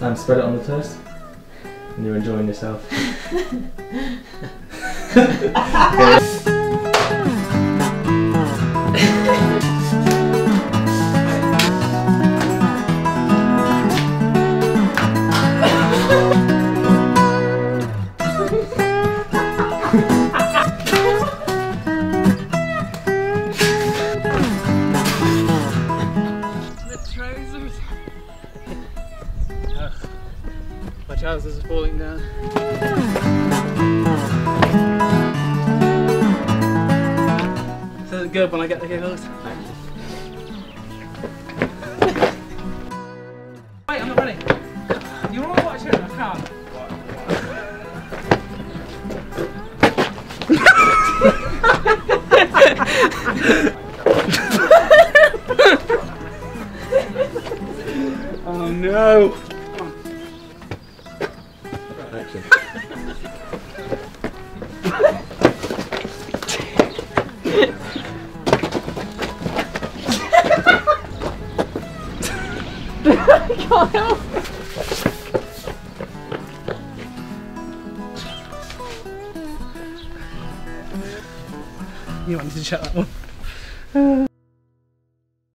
hand, spread it on the toast, and you're enjoying yourself. My trousers are falling down. So it's good when I get the giggles. Wait, I'm not ready. You want to watch it? I can't. Oh no! Action. I can't help it. You wanted to check that one.